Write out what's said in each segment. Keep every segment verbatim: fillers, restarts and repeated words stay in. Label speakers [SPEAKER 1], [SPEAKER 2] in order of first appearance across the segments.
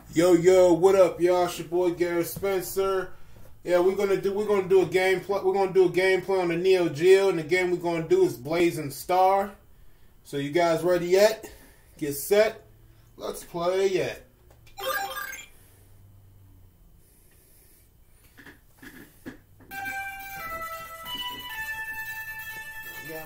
[SPEAKER 1] Yo yo, what up, y'all? It's your boy Garrett Spencer. Yeah, we're gonna do we're gonna do a gameplay. We're gonna do a gameplay on the Neo Geo, and the game we're gonna do is Blazing Star. So you guys ready yet? Get set. Let's play yet. Yeah.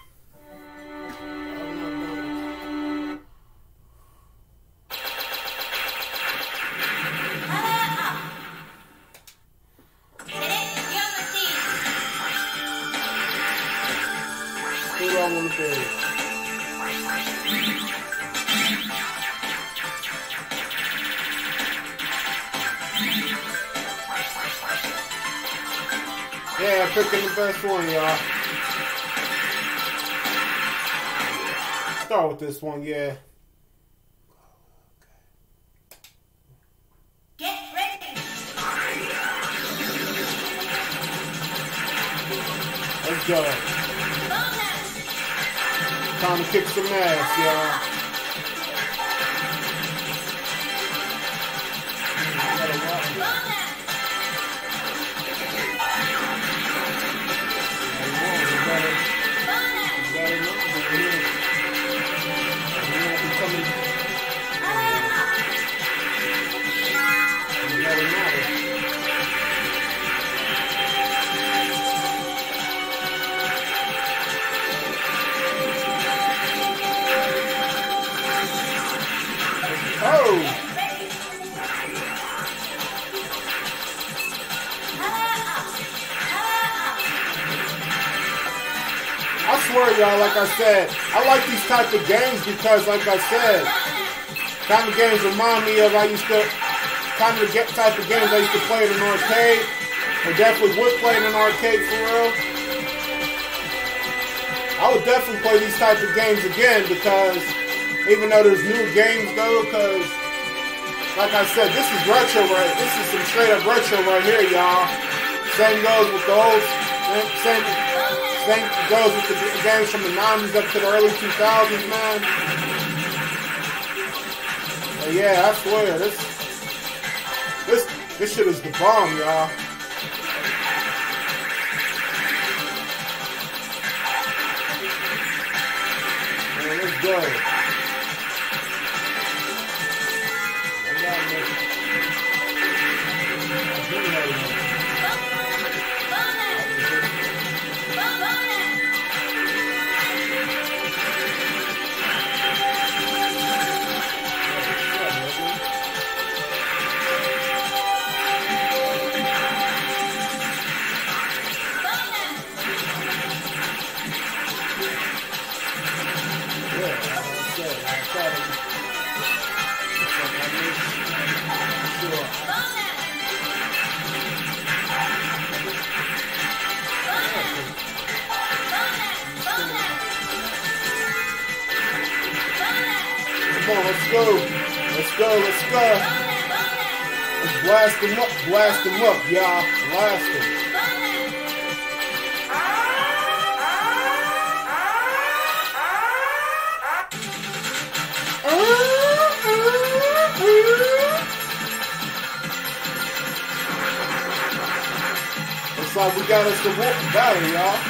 [SPEAKER 1] Who do I want to be? Yeah, picking the best one, y'all. Start with this one, yeah.
[SPEAKER 2] Get ready.
[SPEAKER 1] Let's go. Time to kick some ass, y'all. Oh! I swear, y'all, like I said, I like these type of games because, like I said, kind of games remind me of I used to, kind of the type of games I used to play in an arcade. I definitely would play in an arcade for real. I would definitely play these type of games again because even though there's new games though, because like I said, this is retro right. This is some straight up retro right here, y'all. Same goes with the old, same, same goes with the games from the nineties up to the early two thousands, man. But yeah, I swear, this, this, this shit is the bomb, y'all. Man, let's go. Come on, let's go. Let's go, let's go. Let's blast them up, blast them up, y'all. Blast them. Looks like we got us the wolf battle, y'all.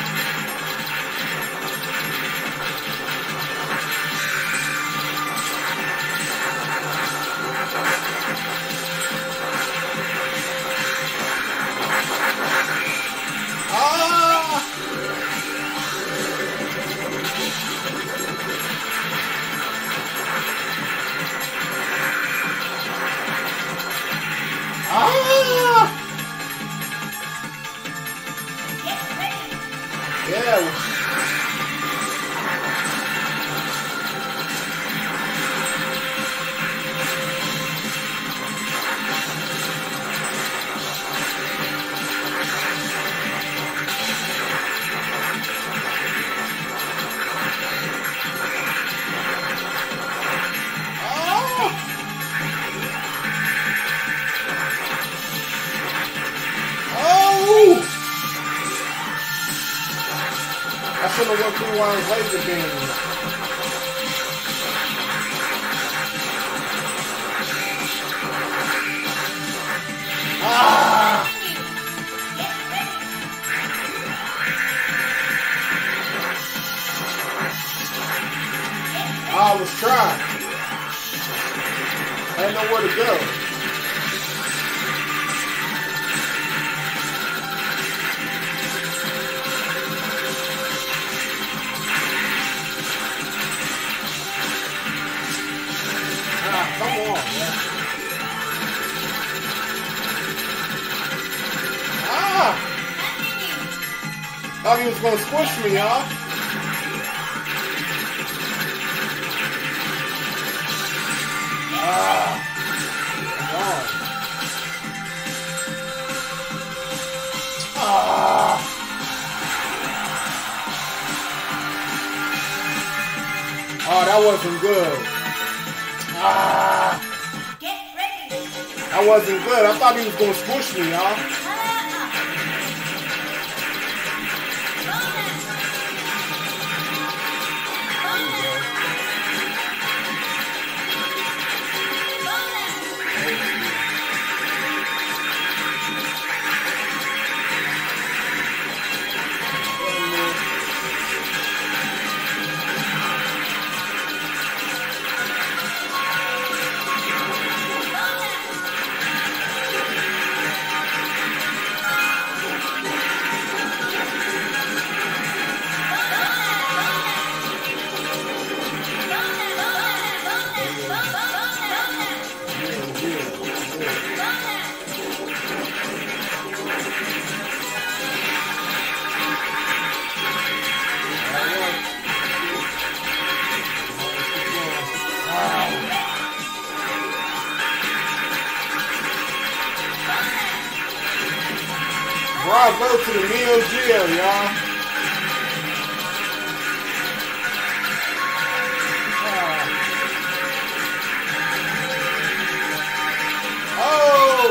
[SPEAKER 1] Yeah. I should have went through one of his laser beams. I didn't know where to go. Ah, come on, man. Ah! Thought he was gonna squish me, y'all. Ah! Come on. Ah! Oh, that wasn't good. Ah!
[SPEAKER 2] Get ready.
[SPEAKER 1] That wasn't good. I thought he was gonna squish me, y'all. Bravo to the Neo Geo, y'all. Oh!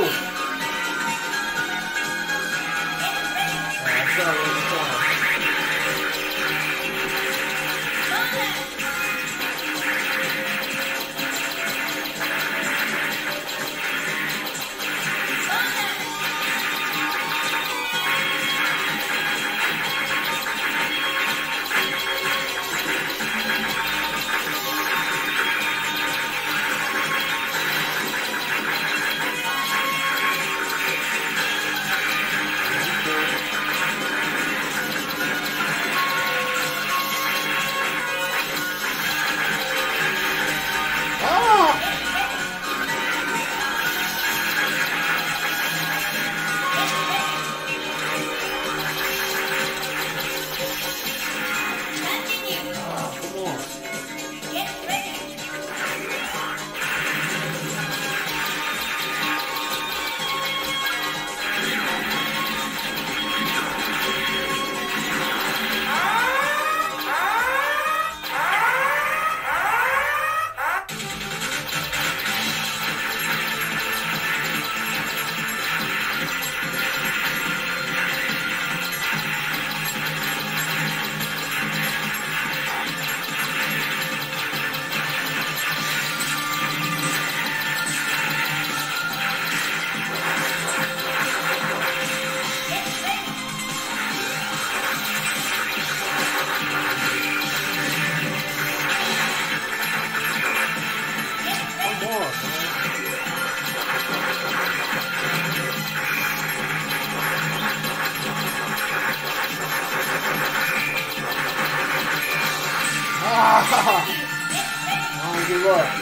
[SPEAKER 1] I don't give up.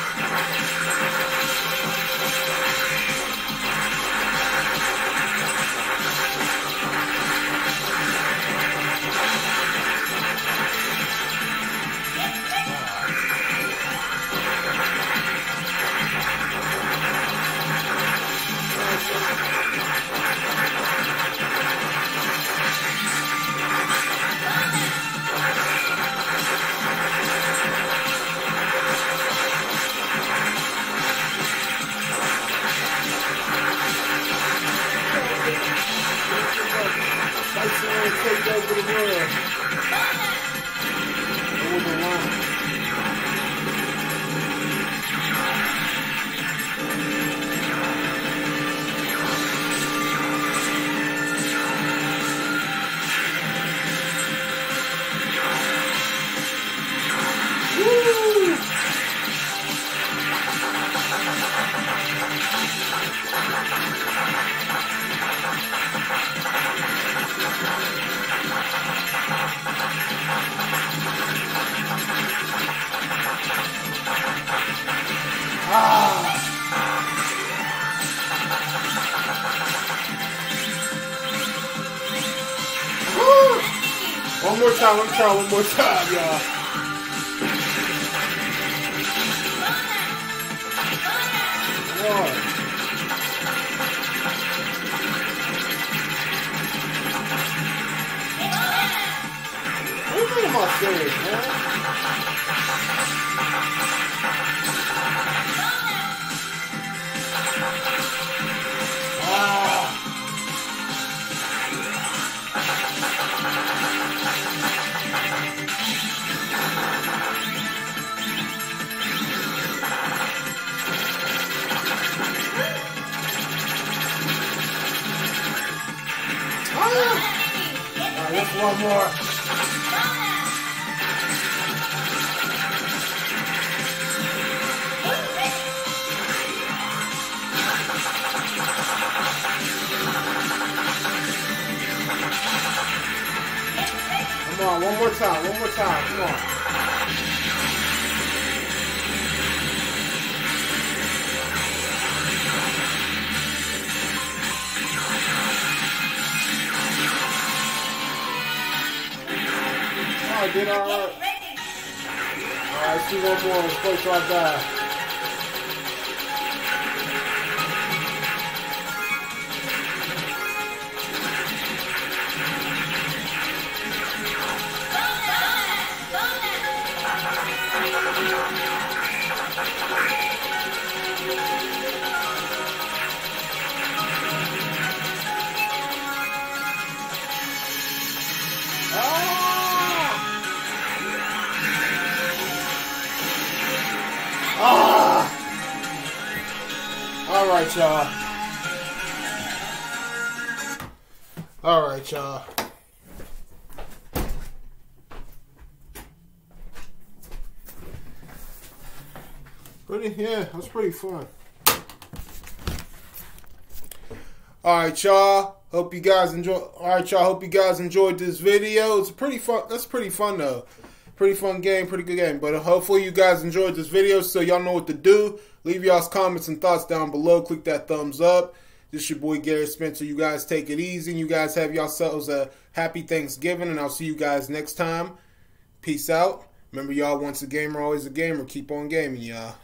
[SPEAKER 1] Take over the world. Over the line. Woo! more time. Let me try one more time, y'all. One. What am I saying, man? Ah. Alright, just one more. Come on, one more time, one more time, come on. I did all right. All right, see one more. Let's play till I die. Ah! All right, y'all. All right, y'all. Pretty, yeah, it was pretty fun. All right, y'all. Hope you guys enjoy. All right, y'all. Hope you guys enjoyed this video. It's pretty fun. That's pretty fun, though. Pretty fun game, pretty good game. But hopefully you guys enjoyed this video, so y'all know what to do. Leave y'all's comments and thoughts down below. Click that thumbs up. This is your boy Garrett Spencer. You guys take it easy. And you guys have yourselves a happy Thanksgiving, and I'll see you guys next time. Peace out. Remember, y'all, once a gamer, always a gamer. Keep on gaming, y'all.